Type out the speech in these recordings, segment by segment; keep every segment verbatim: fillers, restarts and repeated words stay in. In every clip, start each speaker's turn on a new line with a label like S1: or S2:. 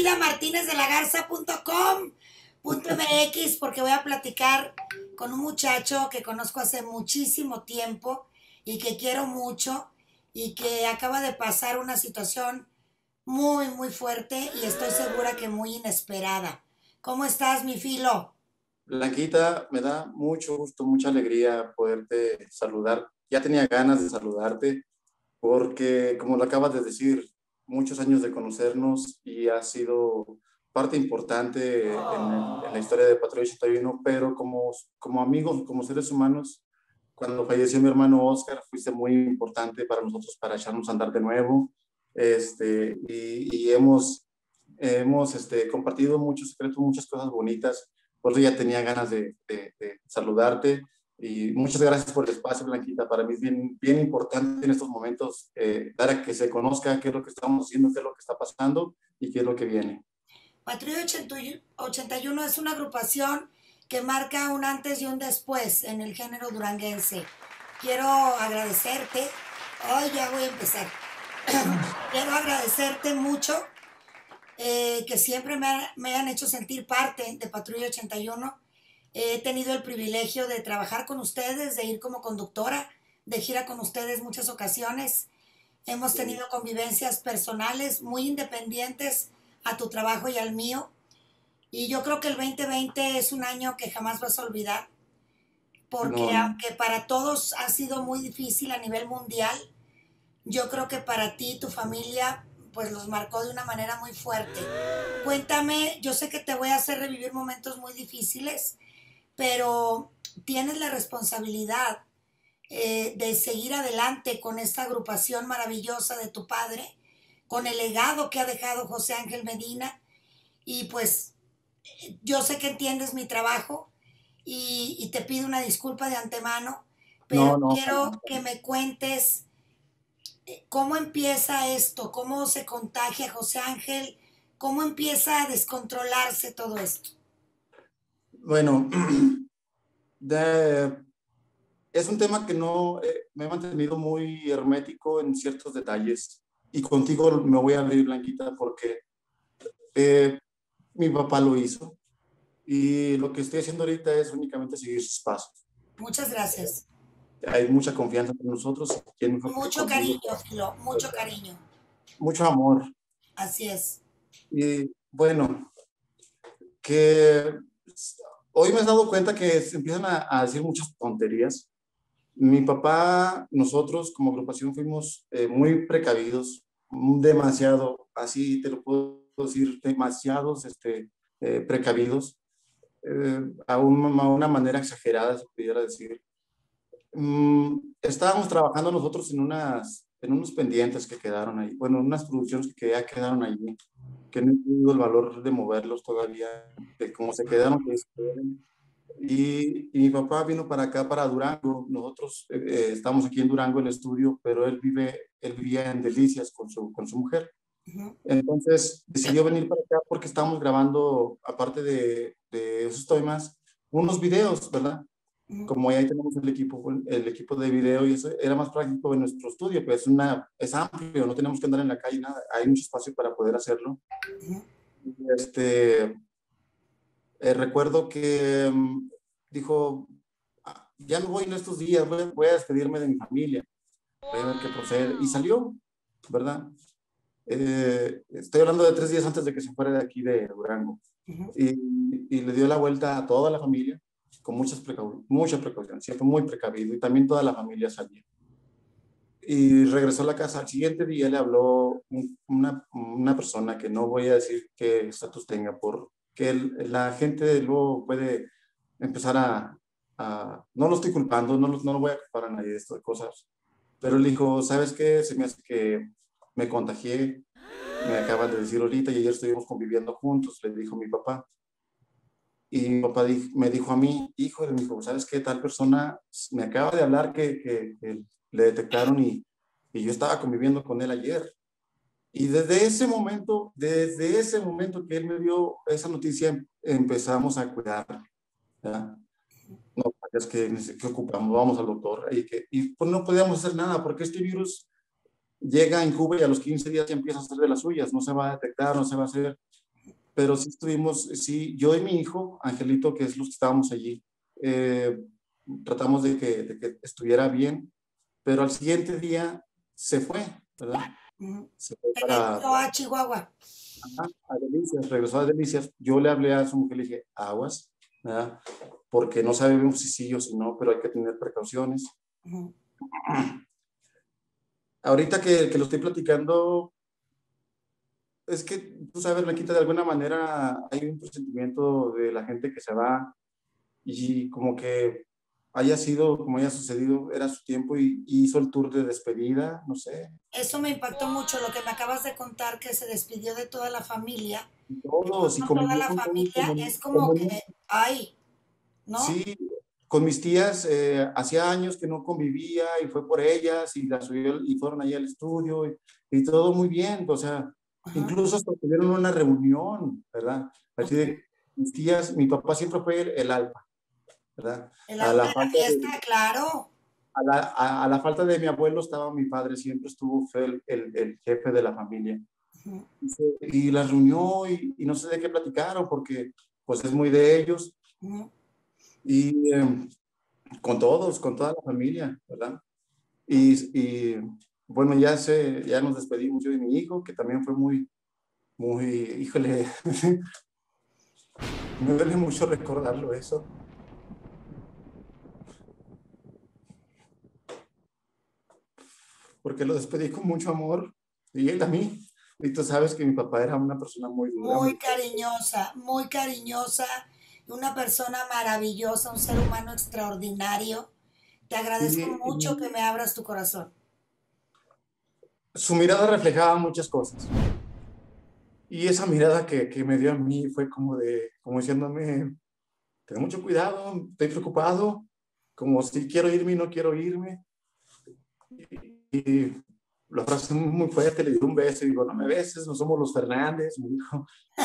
S1: a martinez de la garza punto com punto m x porque voy a platicar con un muchacho que conozco hace muchísimo tiempo y que quiero mucho y que acaba de pasar una situación muy, muy fuerte y estoy segura que muy inesperada. ¿Cómo estás, mi Filo?
S2: Blanquita, me da mucho gusto, mucha alegría poderte saludar. Ya tenía ganas de saludarte porque, como lo acabas de decir, muchos años de conocernos y ha sido parte importante en, el- en la historia de Patrulla ochenta y uno, pero como, como amigos, como seres humanos, cuando falleció mi hermano Oscar, fuiste muy importante para nosotros para echarnos a andar de nuevo. Este, y, y hemos, hemos este, compartido muchos secretos, muchas cosas bonitas. Por eso ya tenía ganas de, de, de saludarte. Y muchas gracias por el espacio, Blanquita. Para mí es bien, bien importante en estos momentos eh, dar a que se conozca qué es lo que estamos haciendo, qué es lo que está pasando y qué es lo que viene.
S1: Patrulla ochenta y uno es una agrupación que marca un antes y un después en el género duranguense. Quiero agradecerte. Hoy ya voy a empezar. Quiero agradecerte mucho eh, que siempre me, ha- me han hecho sentir parte de Patrulla ochenta y uno. He tenido el privilegio de trabajar con ustedes, de ir como conductora, de gira con ustedes muchas ocasiones. Hemos tenido convivencias personales muy independientes a tu trabajo y al mío. Y yo creo que el veinte veinte es un año que jamás vas a olvidar, porque
S2: No, no.
S1: aunque para todos ha sido muy difícil a nivel mundial, yo creo que para ti y tu familia pues los marcó de una manera muy fuerte. Cuéntame, yo sé que te voy a hacer revivir momentos muy difíciles, pero tienes la responsabilidad eh, de seguir adelante con esta agrupación maravillosa de tu padre, con el legado que ha dejado José Ángel Medina y pues yo sé que entiendes mi trabajo y, y te pido una disculpa de antemano, pero
S2: No, no,
S1: quiero que me cuentes eh, cómo empieza esto, cómo se contagia José Ángel, cómo empieza a descontrolarse todo esto.
S2: bueno, de- es un tema que no eh, me he mantenido muy hermético en ciertos detalles y contigo me voy a abrir, Blanquita, porque eh, mi papá lo hizo y lo que estoy haciendo ahorita es únicamente seguir sus pasos.
S1: Muchas gracias.
S2: Hay mucha confianza entre nosotros y quién mejor que
S1: Mucho
S2: contigo.
S1: cariño, Filo, mucho cariño.
S2: Mucho amor.
S1: Así es.
S2: Y bueno, que hoy me he dado cuenta que se empiezan a, a decir muchas tonterías. Mi papá, nosotros como agrupación fuimos eh, muy precavidos, demasiado, así te lo puedo decir, demasiados este, eh, precavidos, eh, a, un, a, una manera exagerada, se pudiera decir. Mm, estábamos trabajando nosotros en, unas, en unos pendientes que quedaron ahí, bueno, unas producciones que ya quedaron ahí, que no he tenido el valor de moverlos todavía, de cómo se quedaron, que se quedaron. Y, y mi papá vino para acá, para Durango. Nosotros eh, eh, estamos aquí en Durango, en el estudio, pero él, vive, él vivía en Delicias con su, con su mujer.
S1: Uh -huh.
S2: Entonces decidió venir para acá porque estábamos grabando, aparte de, de esos temas, unos videos, ¿verdad?
S1: Uh -huh.
S2: Como ahí tenemos el equipo, el equipo de video y eso era más práctico en nuestro estudio, pues es, una, es amplio, no tenemos que andar en la calle, nada, hay mucho espacio para poder hacerlo.
S1: Uh -huh.
S2: Este, eh, recuerdo que um, dijo, "Ah, ya no voy en estos días, voy, voy a despedirme de mi familia, voy a ver qué procede", y salió, ¿verdad? Eh, estoy hablando de tres días antes de que se fuera de aquí de Durango.
S1: Uh -huh.
S2: Y, y le dio la vuelta a toda la familia con muchas precau mucha precaución, siempre muy precavido, y también toda la familia salía. Y regresó a la casa. Al siguiente día le habló un, una, una persona que no voy a decir qué estatus tenga, porque el, la gente luego puede empezar a, a, no lo estoy culpando, no lo, no lo voy a culpar a nadie de estas cosas, pero él dijo, ¿sabes qué? Se me hace que me contagié, me acaban de decir ahorita, y ayer estuvimos conviviendo juntos, le dijo mi papá. Y mi papá di, me dijo a mí, hijo, me dijo, ¿sabes qué? Tal persona me acaba de hablar que, que, que le detectaron y, y yo estaba conviviendo con él ayer. Y desde ese momento, desde ese momento que él me dio esa noticia, empezamos a cuidar. ¿Ya? No, es que, que ocupamos, vamos al doctor. Y, que, y pues no podíamos hacer nada porque este virus llega en Cuba y a los quince días ya empieza a hacer de las suyas. No se va a detectar, no se va a hacer. pero sí estuvimos, sí, yo y mi hijo, Angelito, que es los que estábamos allí, eh, tratamos de que, de que estuviera bien, pero al siguiente día se fue, ¿verdad?
S1: Ujú.
S2: Se fue para,
S1: Regresó a Chihuahua.
S2: ajá, a Delicias, regresó a Delicias. Yo le hablé a su mujer y le dije, aguas, ¿verdad? Porque no sabemos si sí o si no, pero hay que tener precauciones.
S1: Ujú.
S2: Ahorita que, que lo estoy platicando, es que, tú sabes, Blanquita, de alguna manera hay un presentimiento de la gente que se va y como que haya sido, como haya sucedido, era su tiempo y, y hizo el tour de despedida, no sé,
S1: Eso me impactó mucho, lo que me acabas de contar, que se despidió de toda la familia.
S2: y
S1: Se fue
S2: todos, y
S1: con toda
S2: convivió
S1: la
S2: con todos
S1: familia,
S2: como,
S1: es como
S2: como
S1: que, ay, ¿no?
S2: sí, con mis tías, eh, hacía años que no convivía y fue por ellas y las subió y fueron allá al estudio y, y todo muy bien, o sea,
S1: Ajá,
S2: incluso hasta tuvieron una reunión, ¿verdad? Así
S1: ok.
S2: de mis tías, mi papá siempre fue el, el alfa, ¿verdad?
S1: El
S2: A
S1: alma
S2: la
S1: de la
S2: falta
S1: fiesta,
S2: de,
S1: claro.
S2: a la, a, a la falta de mi abuelo estaba mi padre, siempre estuvo, fue el, el, el jefe de la familia.
S1: Ujú,
S2: Y, se- y las reunió y, y no sé de qué platicaron porque pues es muy de ellos
S1: ujú.
S2: y eh, con todos, con toda la familia, ¿verdad? Y, y bueno, ya, se, ya nos despedimos yo y mi hijo, que también fue muy, muy, híjole, me duele mucho recordarlo eso, porque lo despedí con mucho amor y él a mí. Y tú sabes que mi papá era una persona muy dura,
S1: Muy
S2: muy fuerte.
S1: cariñosa, muy cariñosa, una persona maravillosa, un ser humano extraordinario. Te agradezco
S2: Y,
S1: mucho que
S2: y
S1: me abras tu corazón.
S2: su mirada reflejaba muchas cosas. Y esa mirada que, que me dio a mí fue como de, como diciéndome, ten mucho cuidado, estoy preocupado, como si quiero irme y no quiero irme. Y lo abrazé muy fuerte, le di un beso y digo, no me beses, no somos los Fernández, me dijo,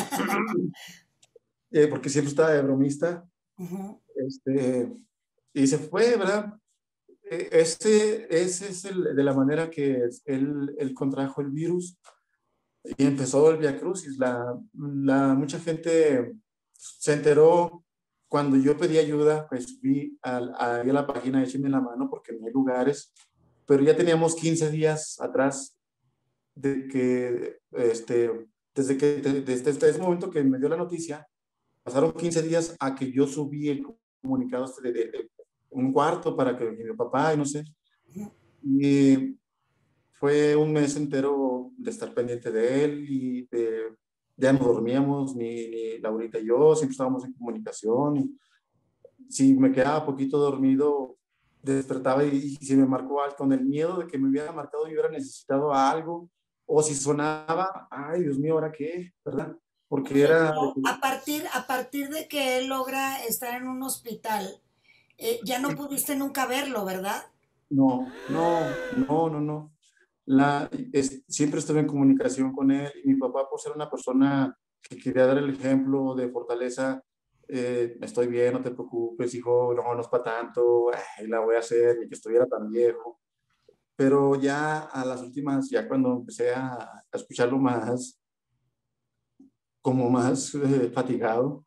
S2: eh, porque siempre estaba de bromista.
S1: Ujú.
S2: Este, y se fue, ¿verdad? Eh, Este, ese es el, de la manera que él, él contrajo el virus y empezó el Via Crucis. La, la, mucha gente se enteró cuando yo pedí ayuda, pues vi a, a, a la página Échenme la mano porque no hay lugares, pero ya teníamos quince días atrás de que, este, desde que, desde, desde ese momento que me dio la noticia, pasaron quince días a que yo subí el comunicado este de, de, de un cuarto para que mi papá y no sé. Y fue un mes entero de estar pendiente de él y de, ya no dormíamos, ni, ni Laurita y yo, siempre estábamos en comunicación. Y si me quedaba poquito dormido, despertaba y, y si me marcó algo, con el miedo de que me hubiera marcado y hubiera necesitado algo, o si sonaba, ay, Dios mío, ¿ahora qué? ¿Verdad? Porque
S1: Oye,
S2: era,
S1: pero a partir, a partir de que él logra estar en un hospital, eh, ya no pudiste nunca verlo, ¿verdad?
S2: no, no, no, no, no. La, es, siempre estuve en comunicación con él y mi papá, por ser una persona que quería dar el ejemplo de fortaleza, eh, estoy bien, no te preocupes, hijo, no, no es para tanto, ay, la voy a hacer, y que estuviera tan viejo. Pero ya a las últimas, ya cuando empecé a, a escucharlo más, como más eh, fatigado,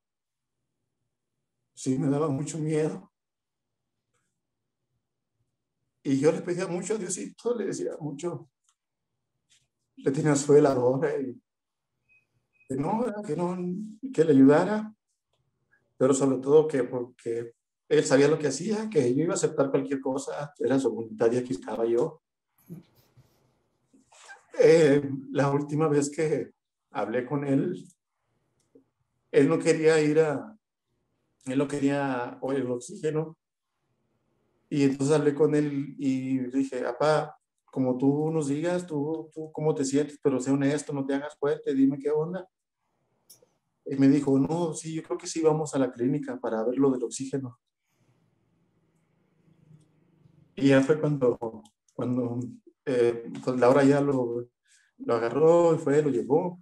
S2: sí me daba mucho miedo. Y yo le pedía mucho a Diosito, le decía mucho, le tenía su veladora y que no, que no, que le ayudara, pero sobre todo que porque él sabía lo que hacía, que yo iba a aceptar cualquier cosa, era su voluntad y aquí estaba yo. Eh, la última vez que hablé con él, él no quería ir a, él no quería oír el oxígeno, y entonces hablé con él y dije, papá, como tú nos digas, tú, tú cómo te sientes, pero sé honesto, no te hagas fuerte, dime qué onda. Y me dijo, no, sí, yo creo que sí vamos a la clínica para ver lo del oxígeno. Y ya fue cuando, cuando eh, pues Laura ya lo, lo agarró y fue, lo llevó.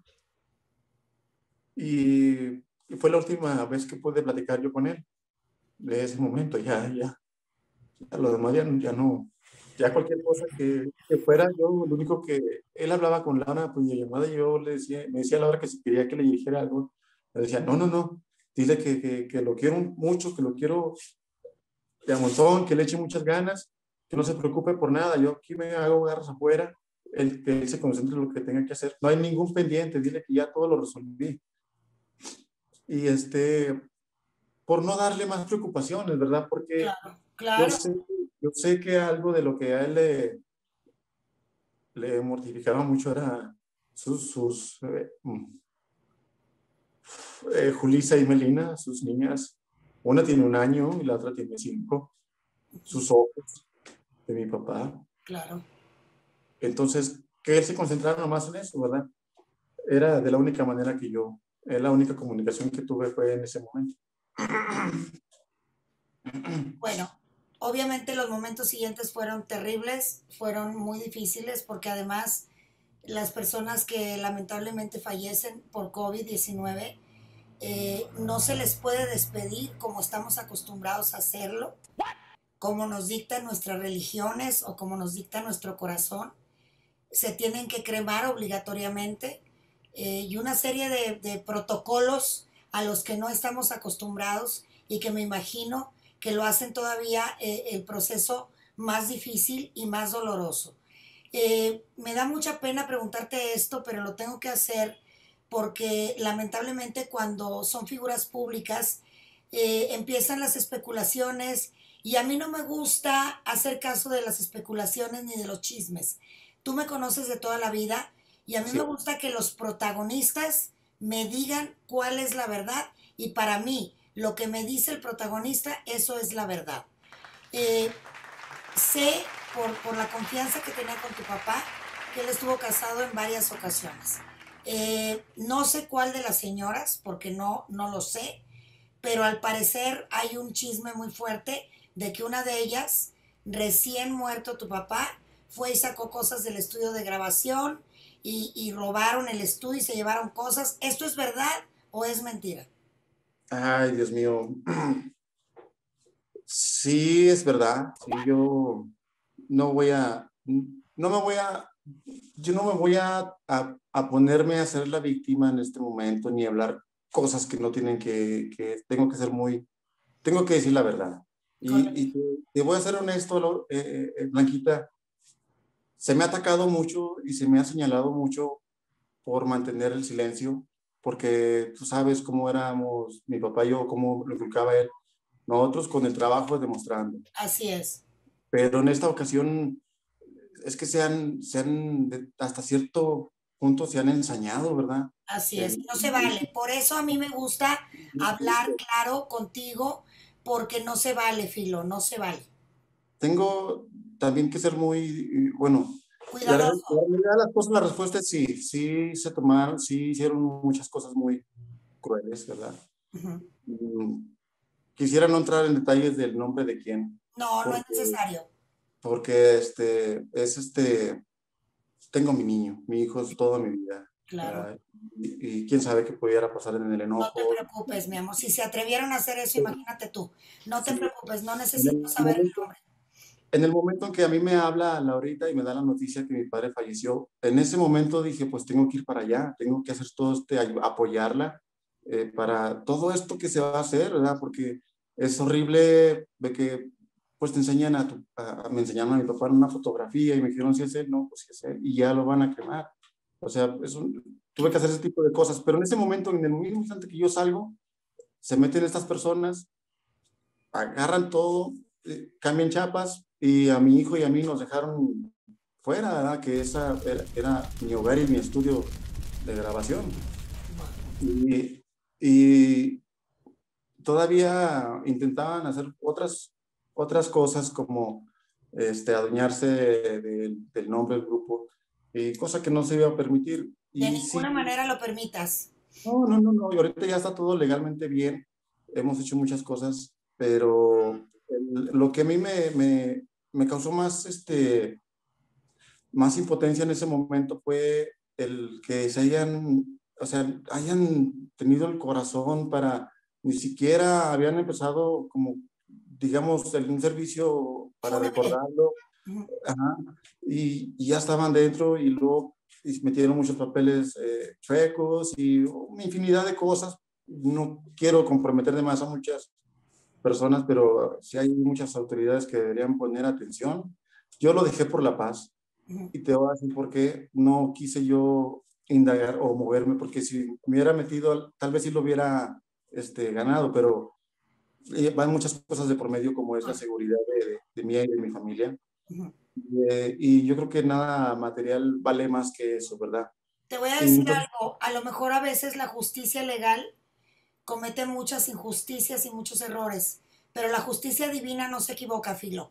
S2: Y, y fue la última vez que pude platicar yo con él. De ese momento, ya, ya, ya lo demás ya, ya no. Ya cualquier cosa que, que fuera, yo lo único que él hablaba con Laura, pues de llamada, yo le decía, me decía a Laura que si quería que le dijera algo, Le decía, no, no, no, dile que, que, que lo quiero mucho, que lo quiero de a montón, que le eche muchas ganas, que no se preocupe por nada, yo aquí me hago garras afuera, el, que él se concentre en lo que tenga que hacer, no hay ningún pendiente, dile que ya todo lo resolví. Y este, por no darle más preocupaciones, ¿verdad? Porque
S1: Claro,
S2: yo
S1: claro.
S2: sé, yo sé que algo de lo que a él le, le mortificaba mucho era sus, sus eh, eh, Julisa y Melina, sus niñas, una tiene un año y la otra tiene cinco, sus ojos de mi papá.
S1: Claro.
S2: Entonces, que él se concentrara nomás en eso, ¿verdad? Era de la única manera que yo, eh, la única comunicación que tuve fue en ese momento.
S1: Bueno, obviamente los momentos siguientes fueron terribles, fueron muy difíciles porque además las personas que lamentablemente fallecen por COVID diecinueve eh, no se les puede despedir como estamos acostumbrados a hacerlo, como nos dictan nuestras religiones o como nos dicta nuestro corazón. Se tienen que cremar obligatoriamente eh, y una serie de, de protocolos a los que no estamos acostumbrados y que me imagino que lo hacen todavía eh, el proceso más difícil y más doloroso. Eh, me da mucha pena preguntarte esto, pero lo tengo que hacer porque lamentablemente cuando son figuras públicas eh, empiezan las especulaciones y a mí no me gusta hacer caso de las especulaciones ni de los chismes. Tú me conoces de toda la vida y a mí
S2: Sí.
S1: me gusta que los protagonistas me digan cuál es la verdad y para mí lo que me dice el protagonista, eso es la verdad. Eh, sé por, por la confianza que tenía con tu papá que él estuvo casado en varias ocasiones. Eh, no sé cuál de las señoras, porque no, no lo sé, pero al parecer hay un chisme muy fuerte de que una de ellas, recién muerto tu papá, fue y sacó cosas del estudio de grabación y, y robaron el estudio y se llevaron cosas. ¿Esto es verdad o es mentira?
S2: Ay, Dios mío. Sí, es verdad. Sí, yo no voy a, no me voy a, yo no me voy a, a, a ponerme a ser la víctima en este momento, ni hablar cosas que no tienen que, que tengo que ser muy, tengo que decir la verdad. Y,
S1: Correcto.
S2: y te, te voy a ser honesto, lo- eh, eh, Blanquita, se me ha atacado mucho y se me ha señalado mucho por mantener el silencio, porque tú sabes cómo éramos mi papá y yo, cómo lo inculcaba él, nosotros con el trabajo demostrando.
S1: Así es.
S2: Pero en esta ocasión es que se han, se han de- hasta cierto punto se han ensañado, ¿verdad?
S1: Así es,
S2: El-
S1: no se vale. Por eso a mí me gusta hablar claro contigo, porque no se vale, Filo, no se vale.
S2: tengo también que ser muy, bueno, la, la
S1: Cuidadoso.
S2: realidad de las cosas, la respuesta es sí, sí se tomaron, sí hicieron muchas cosas muy crueles, ¿verdad?
S1: Ujú.
S2: Mm, Quisiera no entrar en detalles del nombre de quién,
S1: No, no es
S2: porque,
S1: necesario.
S2: porque este, es este, tengo mi niño, mi hijo es toda mi vida,
S1: Claro.
S2: ¿verdad? Y, y quién sabe qué pudiera pasar en el
S1: No te
S2: enojo.
S1: preocupes, mi amor. Si se atrevieron a hacer eso, imagínate tú. No te
S2: Sí,
S1: preocupes, no
S2: en
S1: necesito
S2: el
S1: saber el
S2: momento,
S1: nombre.
S2: en el momento en que a mí me habla Laurita y me da la noticia que mi padre falleció, en ese momento dije, pues tengo que ir para allá, tengo que hacer todo este, ay- apoyarla eh, para todo esto que se va a hacer, ¿verdad? Porque es horrible de que pues te enseñan a, tu, a, a- me enseñaron a mi papá en una fotografía y me dijeron si es él, no, pues si es él, y ya lo van a cremar. O sea, es un- tuve que hacer ese tipo de cosas, pero en ese momento, en el mismo instante que yo salgo, se meten estas personas, agarran todo, eh, cambian chapas y a mi hijo y a mí nos dejaron fuera, ¿verdad? Que esa era, era mi hogar y mi estudio de grabación. Y, y todavía intentaban hacer otras, otras cosas como este, adueñarse del, del nombre del grupo, y cosa que no se iba a permitir.
S1: De
S2: Y
S1: ninguna
S2: sí,
S1: manera lo permitas.
S2: no, no, no, no, y ahorita ya está todo legalmente bien, hemos hecho muchas cosas, pero el- lo que a mí me, me, me causó más, este, más impotencia en ese momento fue el que se hayan, o sea, hayan tenido el corazón para, ni siquiera habían empezado como, digamos, el- un servicio para
S1: Fúnebre.
S2: recordarlo.
S1: Ujú.
S2: Ajá. Y, y ya estaban dentro y luego y metieron muchos papeles eh, chuecos y una infinidad de cosas no quiero comprometer de más a muchas personas, pero sí hay muchas autoridades que deberían poner atención. Yo lo dejé por la paz
S1: Ujú.
S2: y te voy a decir por qué no quise yo indagar o moverme, porque si me hubiera metido, tal vez sí lo hubiera este, ganado, pero eh, van muchas cosas de por medio como es la seguridad de, de, de mí y de mi familia.
S1: Ujú.
S2: Eh, y yo creo que nada material vale más que eso, ¿verdad?
S1: Te voy a
S2: Y
S1: decir
S2: muchas,
S1: algo, a lo mejor a veces la justicia legal comete muchas injusticias y muchos errores, pero la justicia divina no se equivoca, Filo.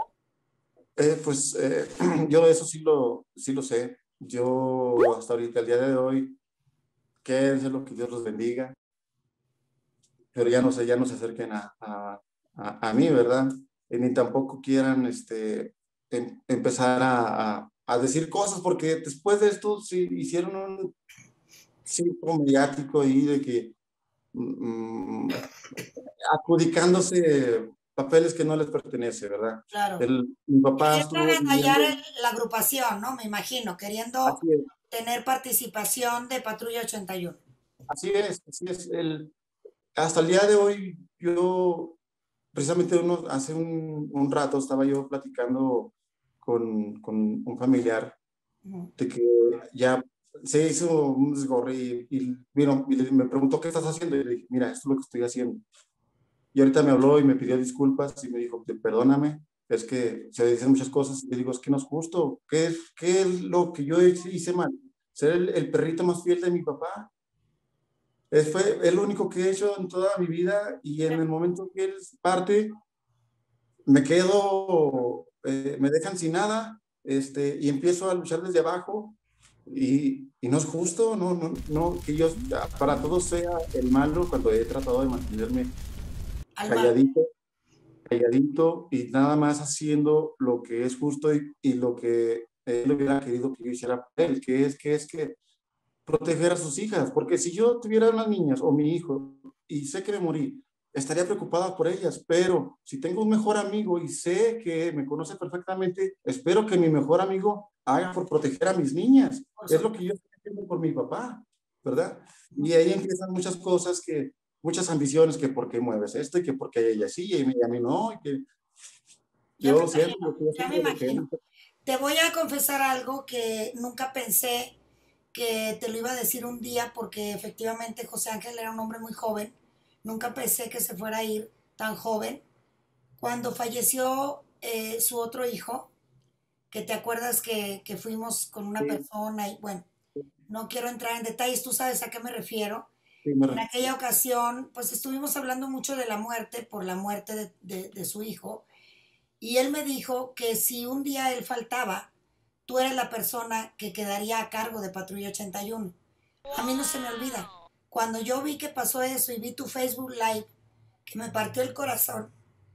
S2: eh, pues eh, yo eso sí lo, sí lo sé. Yo hasta ahorita, el día de hoy, qué es lo que Dios los bendiga, pero ya no sé, ya no se acerquen a, a, a, a mí, ¿verdad? Y ni tampoco quieran este, em, empezar a, a, a decir cosas, porque después de esto sí hicieron un circo mediático ahí de que mm, adjudicándose papeles que no les pertenece, ¿verdad?
S1: Claro.
S2: El, mi papá
S1: Queriendo
S2: estuvo
S1: agandallar
S2: viviendo,
S1: el- la agrupación, ¿no? Me imagino, queriendo
S2: así es,
S1: tener participación de Patrulla ochenta y uno.
S2: así es, así es. El, hasta el día de hoy, yo, precisamente uno, hace un, un rato estaba yo platicando con, con un familiar
S1: Ujú.
S2: de que ya se hizo un desgorre y, y, vino, y le- me preguntó qué estás haciendo y le dije, mira, esto es lo que estoy haciendo. Y ahorita me habló y me pidió disculpas y me dijo, perdóname, es que se dicen muchas cosas. Y le digo, es que no es justo. ¿Qué es, qué es lo que yo hice mal? Ser el, el perrito más fiel de mi papá. Es, fue el único que he hecho en toda mi vida y en el momento que él parte, me quedo, eh, me dejan sin nada este, y empiezo a luchar desde abajo y, y no es justo, no, no, no, que yo para todos sea el malo cuando he tratado de mantenerme
S1: Al mar.
S2: calladito calladito y nada más haciendo lo que es justo y, y lo que él hubiera querido que yo hiciera por él, que es que es que proteger a sus hijas, porque si yo tuviera unas niñas o mi hijo y sé que me morí, estaría preocupada por ellas, pero si tengo un mejor amigo y sé que me conoce perfectamente, espero que mi mejor amigo haga por proteger a mis niñas.
S1: Por
S2: Es lo que
S1: supuesto.
S2: yo estoy haciendo por mi papá, ¿verdad? Y ahí empiezan muchas cosas que, muchas ambiciones, que por qué mueves esto y que por qué ella sí y a mí no, y que
S1: Ya
S2: yo
S1: me
S2: lo siento, yo
S1: imagino,
S2: estoy
S1: ya me
S2: haciendo lo que
S1: imagino. Te voy a confesar algo que nunca pensé que te lo iba a decir un día porque efectivamente José Ángel era un hombre muy joven. Nunca pensé que se fuera a ir tan joven. Cuando falleció eh, su otro hijo, que te acuerdas que, que fuimos con una
S2: sí,
S1: persona y bueno, no quiero entrar en detalles, tú sabes a qué me refiero.
S2: sí, me
S1: En
S2: refiero.
S1: aquella ocasión, pues estuvimos hablando mucho de la muerte por la muerte de, de, de su hijo y él me dijo que si un día él faltaba, tú eres la persona que quedaría a cargo de Patrulla ochenta y uno. A mí no se me olvida. Cuando yo vi que pasó eso y vi tu Facebook Live, que me partió el corazón,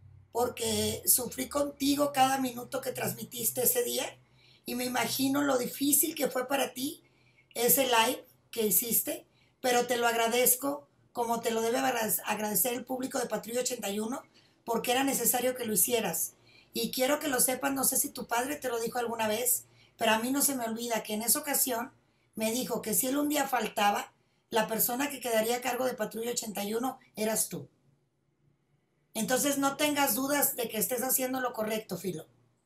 S1: porque sufrí contigo cada minuto que transmitiste ese día y me imagino lo difícil que fue para ti ese live que hiciste, pero te lo agradezco como te lo debe agradecer el público de Patrulla ochenta y uno porque era necesario que lo hicieras. Y quiero que lo sepas, no sé si tu padre te lo dijo alguna vez, pero a mí no se me olvida que en esa ocasión me dijo que si él un día faltaba, la persona que quedaría a cargo de Patrulla ochenta y uno eras tú. Entonces no tengas dudas de que estés haciendo lo correcto, Filo.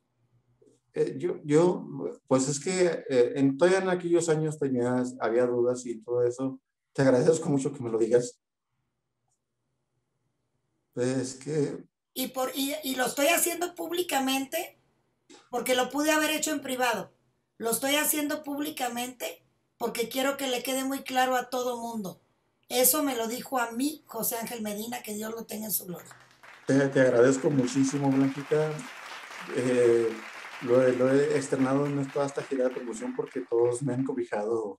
S2: Eh, yo, yo, pues es que eh, en, todavía en aquellos años tenías, había dudas y todo eso. Te agradezco mucho que me lo digas. Es que,
S1: Y, por, y, y lo estoy haciendo públicamente porque lo pude haber hecho en privado. Lo estoy haciendo públicamente porque quiero que le quede muy claro a todo mundo. Eso me lo dijo a mí José Ángel Medina, que Dios lo tenga en su gloria.
S2: te, te agradezco muchísimo, Blanquita. Eh, lo, he, lo he externado en toda esta gira de promoción porque todos me han cobijado.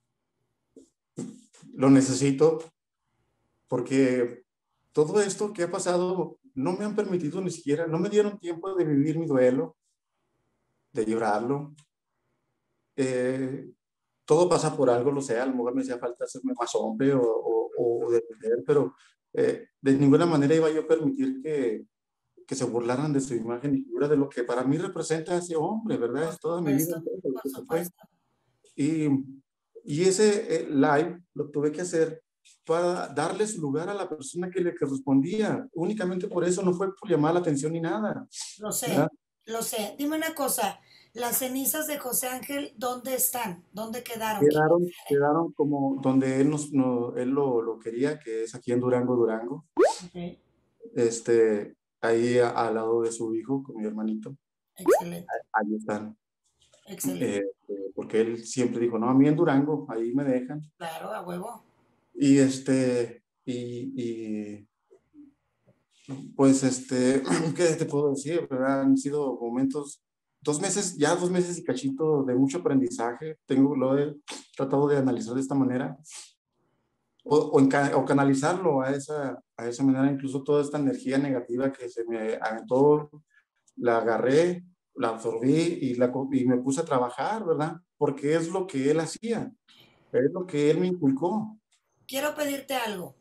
S2: Lo necesito porque todo esto que ha pasado no me han permitido ni siquiera, no me dieron tiempo de vivir mi duelo, de llorarlo. Eh, todo pasa por algo, lo sé, a lo mejor me hacía falta hacerme más hombre o, o, o de mujer, pero eh, de ninguna manera iba yo a permitir que, que se burlaran de su imagen y figura, de lo que para mí representa ese hombre, ¿verdad?
S1: Por
S2: Es toda mi vida
S1: supuesto,
S2: entera lo
S1: por
S2: que se fue.
S1: supuesto.
S2: Y, y ese eh, live lo tuve que hacer para darle su lugar a la persona que le correspondía. Únicamente por eso, no fue por llamar la atención ni nada.
S1: Lo sé,
S2: ¿verdad?
S1: lo sé. Dime una cosa, las cenizas de José Ángel, ¿dónde están? ¿Dónde quedaron? ¿Quién las
S2: Quedaron,
S1: tiene?
S2: quedaron como donde él, nos, no, él lo, lo quería, que es aquí en Durango, Durango.
S1: Ok,
S2: Este, ahí a- al lado de su hijo, con mi hermanito.
S1: excelente,
S2: Ahí están.
S1: excelente.
S2: Eh, eh, porque él siempre dijo, no, a mí en Durango, ahí me dejan.
S1: Claro, a huevo.
S2: Y este, y, y pues este, ¿qué te puedo decir? ¿Verdad? Han sido momentos, dos meses, ya dos meses y cachito de mucho aprendizaje. Tengo, lo he tratado de analizar de esta manera. O, o, enca- o canalizarlo a esa, a esa manera, incluso toda esta energía negativa que se me aventó, la agarré, la absorbí y, la, co- y me puse a trabajar, ¿verdad? Porque es lo que él hacía, es lo que él me inculcó.
S1: Quiero pedirte algo.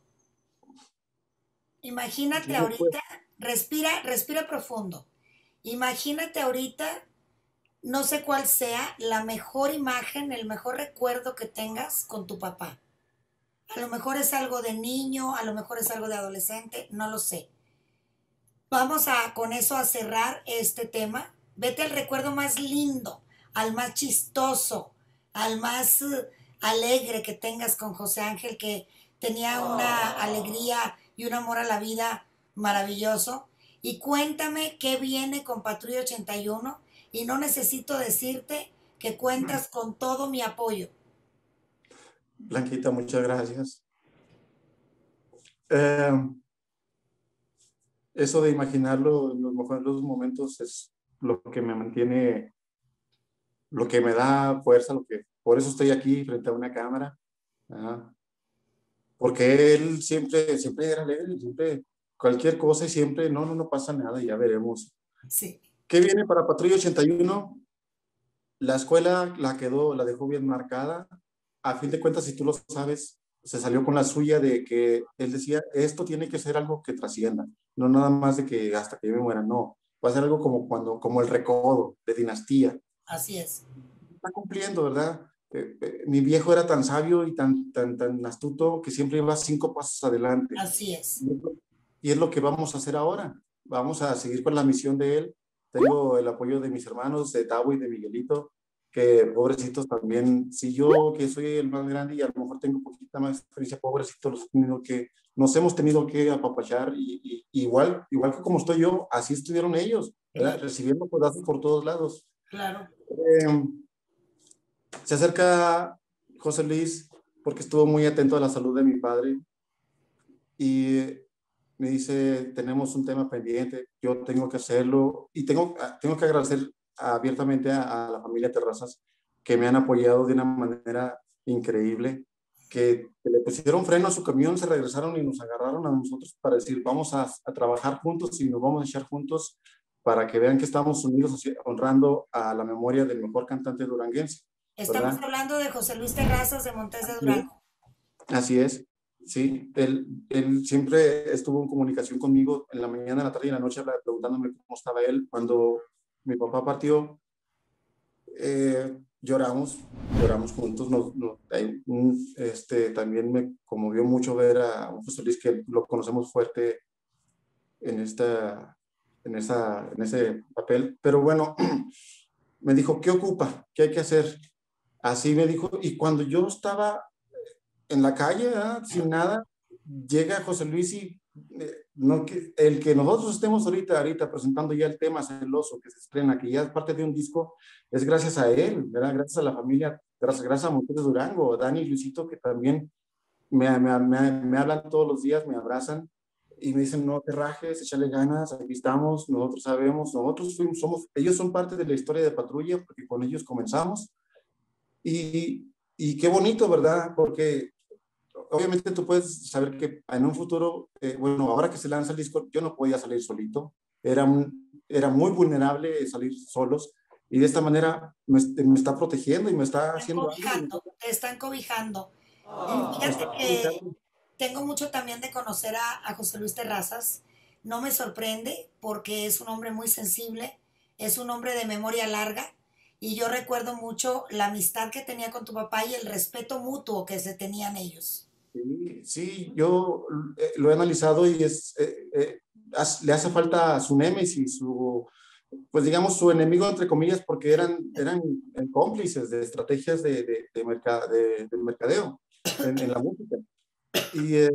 S1: Imagínate
S2: Claro, pues,
S1: ahorita, respira, respira profundo. Imagínate ahorita, no sé cuál sea, la mejor imagen, el mejor recuerdo que tengas con tu papá. A lo mejor es algo de niño, a lo mejor es algo de adolescente, no lo sé. Vamos a con eso a cerrar este tema. Vete al recuerdo más lindo, al más chistoso, al más uh, alegre que tengas con José Ángel, que tenía una alegría y un amor a la vida maravilloso. Y cuéntame qué viene con Patrulla ochenta y uno. Y no necesito decirte que cuentas con todo mi apoyo.
S2: Blanquita, muchas gracias. Eh, Eso de imaginarlo en los mejores momentos es lo que me mantiene, lo que me da fuerza, lo que, por eso estoy aquí frente a una cámara. ¿Verdad? Porque él siempre, siempre era alegre, siempre, cualquier cosa y siempre, no, no, no pasa nada, ya veremos.
S1: Sí,
S2: ¿Qué viene para Patrulla ochenta y uno? La escuela la quedó, la dejó bien marcada. A fin de cuentas, si tú lo sabes, se salió con la suya de que él decía, esto tiene que ser algo que trascienda, no nada más de que hasta que yo me muera, no. Va a ser algo como cuando, como el recodo de dinastía.
S1: así es.
S2: Está cumpliendo, ¿verdad? Eh, eh, mi viejo era tan sabio y tan, tan, tan astuto que siempre iba cinco pasos adelante.
S1: Así es.
S2: Y es lo que vamos a hacer ahora. Vamos a seguir con la misión de él. Tengo el apoyo de mis hermanos, de Tavo y de Miguelito, que pobrecitos también, si yo que soy el más grande y a lo mejor tengo poquita más experiencia, pobrecitos los he tenido que, nos hemos tenido que apapachar y, y, igual, igual que como estoy yo, así estuvieron ellos, ¿verdad?
S1: Sí,
S2: Recibiendo codazos por todos lados.
S1: claro.
S2: Eh, Se acerca José Luis porque estuvo muy atento a la salud de mi padre y me dice, tenemos un tema pendiente, yo tengo que hacerlo y tengo, tengo que agradecer abiertamente a, a la familia Terrazas que me han apoyado de una manera increíble, que, que le pusieron freno a su camión, se regresaron y nos agarraron a nosotros para decir, vamos a, a trabajar juntos y nos vamos a echar juntos para que vean que estamos unidos honrando a la memoria del mejor cantante duranguense,
S1: Estamos
S2: ¿verdad?
S1: hablando de José Luis Terrazas de Montes de
S2: Así es.
S1: Durango.
S2: Así es. Sí, él, él siempre estuvo en comunicación conmigo en la mañana, en la tarde y en la noche, preguntándome cómo estaba él. Cuando mi papá partió, eh, lloramos, lloramos juntos. Nos, nos, hay un, este, también me conmovió mucho ver a un José Luis que lo conocemos fuerte en, esta, en, esa, en ese papel. Pero bueno, me dijo, ¿qué ocupa? ¿Qué hay que hacer? Así me dijo. Y cuando yo estaba en la calle, ¿verdad? Sin nada, llega José Luis y eh, no, que, el que nosotros estemos ahorita, ahorita presentando ya el tema Celoso, que se estrena, que ya es parte de un disco, es gracias a él, ¿verdad? Gracias a la familia, gracias, gracias a Montes de Durango, Dani y Luisito, que también me, me, me, me hablan todos los días, me abrazan y me dicen, no te rajes, échale ganas, aquí estamos, nosotros sabemos, nosotros fuimos, somos, ellos son parte de la historia de Patrulla, porque con ellos comenzamos. Y, y qué bonito, ¿verdad? Porque obviamente tú puedes saber que en un futuro, eh, bueno, ahora que se lanza el disco, yo no podía salir solito, era, un, era muy vulnerable salir solos y de esta manera me, me está protegiendo y me está
S1: Te están
S2: haciendo algo.
S1: cobijando, te están cobijando. Y
S2: Me
S1: fíjate
S2: está
S1: que tengo mucho también de conocer a, a José Luis Terrazas. No me sorprende porque es un hombre muy sensible, es un hombre de memoria larga y yo recuerdo mucho la amistad que tenía con tu papá y el respeto mutuo que se tenían ellos.
S2: Sí, sí, yo eh, lo he analizado y es, eh, eh, haz- le hace falta su némesis, su, pues digamos su enemigo entre comillas, porque eran, eran eh, cómplices de estrategias de, de, de, merca- de- de mercadeo en, en la música. Y eh,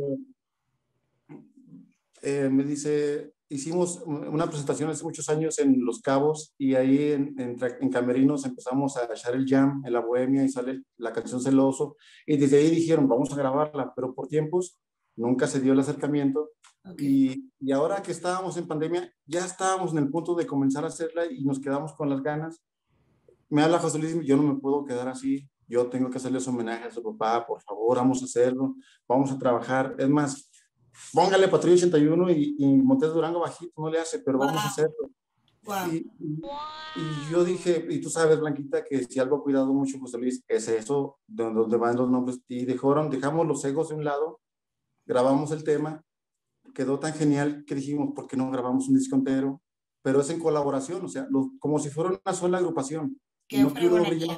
S2: eh, me dice, hicimos una presentación hace muchos años en Los Cabos y ahí en, en, en Camerinos empezamos a echar el jam en la bohemia y sale la canción Celoso y desde ahí dijeron, vamos a grabarla, pero por tiempos nunca se dio el acercamiento
S1: Okay.
S2: y, y ahora que estábamos en pandemia ya estábamos en el punto de comenzar a hacerla y nos quedamos con las ganas. Me habla José Luis, yo no me puedo quedar así, yo tengo que hacerles homenaje a su papá, por favor, vamos a hacerlo, vamos a trabajar, es más, póngale Patrulla ochenta y uno y, y Montes Durango bajito, no le hace, pero vamos a
S1: Wow,
S2: hacerlo.
S1: wow.
S2: Y, y, y yo dije, y tú sabes, Blanquita, que si algo ha cuidado mucho José Luis, es eso, de donde van los nombres, y dejaron, dejamos los egos de un lado, grabamos el tema, quedó tan genial que dijimos, ¿por qué no grabamos un disco entero? Pero es en colaboración, o sea, lo, como si fuera una sola agrupación. Y
S1: Qué
S2: no quiero
S1: fregonería.
S2: rellenar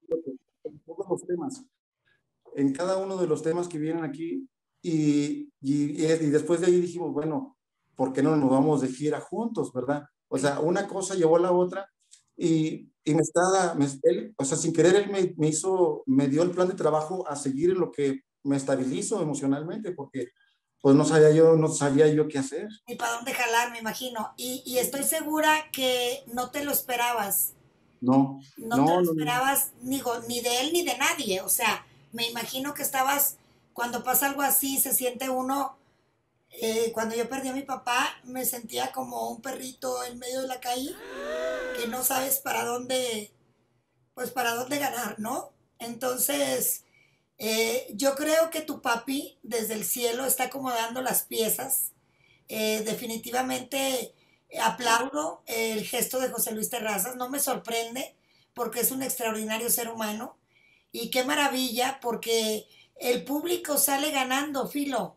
S2: todos los temas. En cada uno de los temas que vienen aquí, y, y, y después de ahí dijimos, bueno, ¿por qué no nos vamos de gira juntos, verdad? O sea, una cosa llevó a la otra y, y me está, me, él, o sea, sin querer él me, me hizo, me dio el plan de trabajo a seguir en lo que me estabilizo emocionalmente, porque pues no sabía yo, no sabía yo qué hacer.
S1: Ni para dónde jalar, me imagino. Y, y estoy segura que no te lo esperabas.
S2: No,
S1: No te lo
S2: no, no, no.
S1: esperabas ni, go- ni de él ni de nadie. O sea, me imagino que estabas, cuando pasa algo así, se siente uno, eh, cuando yo perdí a mi papá, me sentía como un perrito en medio de la calle, que no sabes para dónde, pues para dónde ganar, ¿no? Entonces, eh, yo creo que tu papi desde el cielo está acomodando las piezas. Eh, definitivamente aplaudo el gesto de José Luis Terrazas, no me sorprende porque es un extraordinario ser humano y qué maravilla porque el público sale ganando, Filo,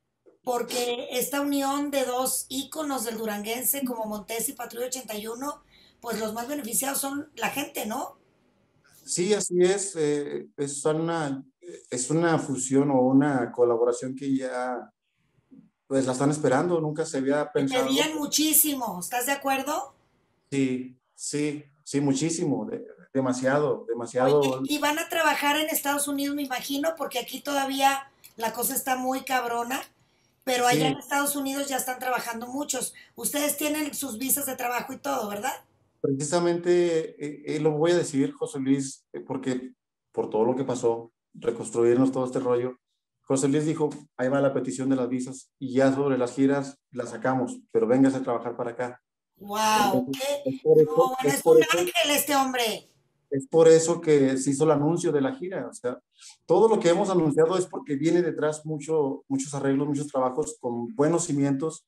S1: porque esta unión de dos íconos del duranguense como Montes y Patrulla ochenta y uno, pues los más beneficiados son la gente, ¿no?
S2: Sí, así es. Eh, es una, es una fusión o una colaboración que ya, pues la están esperando, nunca se había
S1: Te
S2: pensado.
S1: pedían muchísimo, ¿estás de acuerdo?
S2: Sí, sí, sí, muchísimo, de- demasiado,
S1: Oye,
S2: demasiado.
S1: y van a trabajar en Estados Unidos, me imagino, porque aquí todavía la cosa está muy cabrona, pero allá en
S2: Sí,
S1: Estados Unidos ya están trabajando muchos. Ustedes tienen sus visas de trabajo y todo, ¿verdad?
S2: precisamente eh, eh, lo voy a decir, José Luis, eh, porque por todo lo que pasó, reconstruirnos todo este rollo, José Luis dijo, ahí va la petición de las visas y ya sobre las giras las sacamos, pero véngase a trabajar para acá.
S1: ¡Wow!
S2: Entonces,
S1: ¿Qué?
S2: es por
S1: No,
S2: eso,
S1: bueno,
S2: es
S1: es un
S2: por eso
S1: ángel este hombre.
S2: Es por eso que se hizo el anuncio de la gira. O sea, todo lo que hemos anunciado es porque viene detrás mucho, muchos arreglos, muchos trabajos con buenos cimientos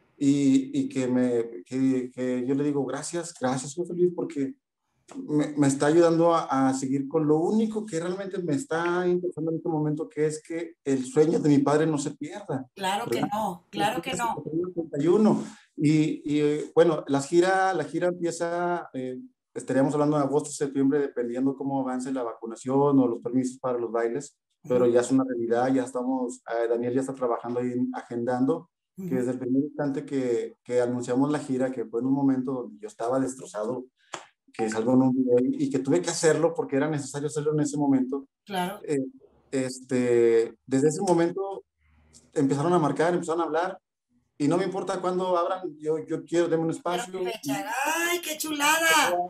S2: y, y que, me, que, que yo le digo gracias, gracias, José Luis, porque me, me está ayudando a, a, seguir con lo único que realmente me está interesando en este momento, que es que el sueño de mi padre no se pierda,
S1: Claro que
S2: ¿verdad?
S1: no, claro que no.
S2: Y, uno. y, y eh, bueno, la gira, la gira empieza, eh, estaríamos hablando de agosto, septiembre, dependiendo cómo avance la vacunación o los permisos para los bailes, pero
S1: Ujú,
S2: ya es una realidad, ya estamos, eh, Daniel ya está trabajando ahí, agendando, que
S1: ujú.
S2: desde el primer instante que, que anunciamos la gira, que fue en un momento donde yo estaba destrozado, que salgo en un video y, y que tuve que hacerlo porque era necesario hacerlo en ese momento,
S1: Claro.
S2: eh, este, desde ese momento empezaron a marcar, empezaron a hablar, y no me importa cuándo abran, yo, yo quiero, denme un
S1: Quiero mi
S2: espacio.
S1: fecha. ¡Ay, qué chulada!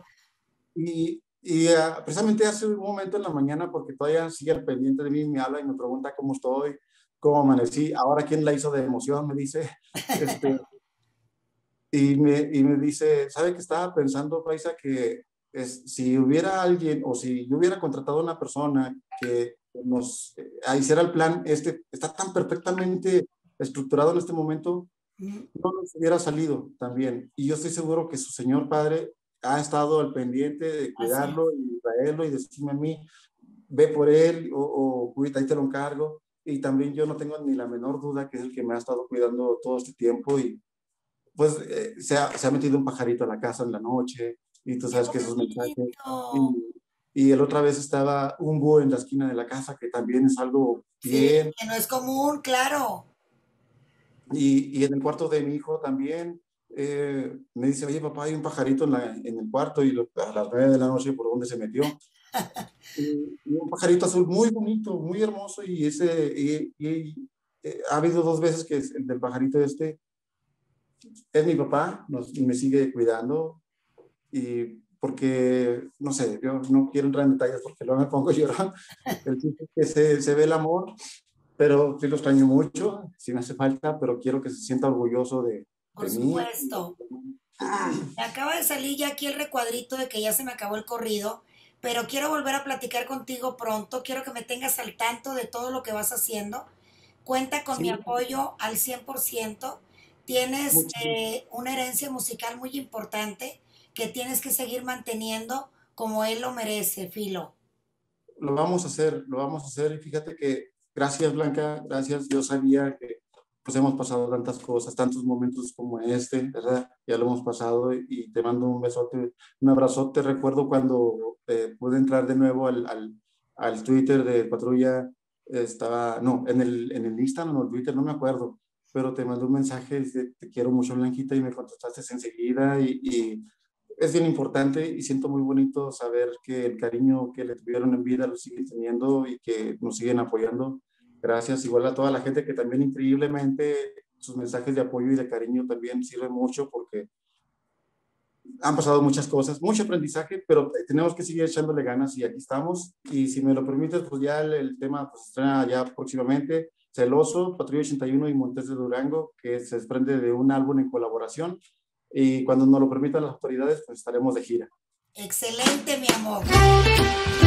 S2: Y, y uh, precisamente hace un momento en la mañana, porque todavía sigue al pendiente de mí, me habla y me pregunta cómo estoy, cómo amanecí, ahora quién la hizo de emoción, me dice, este, y, me, y me dice, ¿sabe qué estaba pensando, Paisa? Que es, si hubiera alguien o si yo hubiera contratado a una persona que nos eh, hiciera el plan, este está tan perfectamente estructurado en este momento,
S1: Ujú.
S2: no nos hubiera salido también. Y yo estoy seguro que su señor padre ha estado al pendiente de
S1: Así
S2: cuidarlo
S1: es.
S2: y traerlo y decirme a mí, ve por él o, o cuida, ahí te lo encargo. Y también yo no tengo ni la menor duda que es el que me ha estado cuidando todo este tiempo y pues eh, se, ha, se ha metido un pajarito a la casa en la noche y tú
S1: ¡Qué
S2: sabes que esos mensajes y,
S1: bonito!
S2: Y la otra vez estaba un búho en la esquina de la casa, que también es algo
S1: Sí,
S2: bien.
S1: que no es común, claro.
S2: Y, y en el cuarto de mi hijo también eh, me dice, oye papá, hay un pajarito en, la, en el cuarto, y lo, a las nueve de la noche, ¿por dónde se metió? Y, y un pajarito azul muy bonito, muy hermoso, y ese, y, y, eh, ha habido dos veces que es el del pajarito este es mi papá, nos, me sigue cuidando, y porque, no sé, yo no quiero entrar en detalles porque luego me pongo a llorar. El chiste es que se, se ve el amor, pero sí lo extraño mucho, sí me hace falta, pero quiero que se sienta orgulloso de,
S1: Por
S2: de mí.
S1: supuesto. Me acaba de salir ya aquí el recuadrito de que ya se me acabó el corrido, pero quiero volver a platicar contigo pronto. Quiero que me tengas al tanto de todo lo que vas haciendo. Cuenta con mi
S2: Sí,
S1: apoyo al cien por ciento. Tienes
S2: mucho.
S1: eh, una herencia musical muy importante que tienes que seguir manteniendo como él lo merece, Filo.
S2: Lo vamos a hacer, lo vamos a hacer, y fíjate que gracias Blanca, gracias, yo sabía que pues hemos pasado tantas cosas, tantos momentos como este, ¿verdad? Ya lo hemos pasado, y, y te mando un besote, un abrazote. Recuerdo cuando eh, pude entrar de nuevo al, al, al Twitter de Patrulla, estaba, no, en el, en el Instagram o el Twitter, no me acuerdo, pero te mandé un mensaje, dice, te quiero mucho Blanquita, y me contestaste enseguida, y, y es bien importante, y siento muy bonito saber que el cariño que le tuvieron en vida lo siguen teniendo y que nos siguen apoyando. Gracias, igual a toda la gente que también increíblemente sus mensajes de apoyo y de cariño también sirven mucho, porque han pasado muchas cosas, mucho aprendizaje, pero tenemos que seguir echándole ganas, y aquí estamos. Y si me lo permites, pues ya el, el tema pues estrena ya próximamente, Celoso, Patrulla ochenta y uno y Montes de Durango, que se desprende de un álbum en colaboración, y cuando nos lo permitan las autoridades, pues estaremos de gira.
S1: Excelente, mi amor.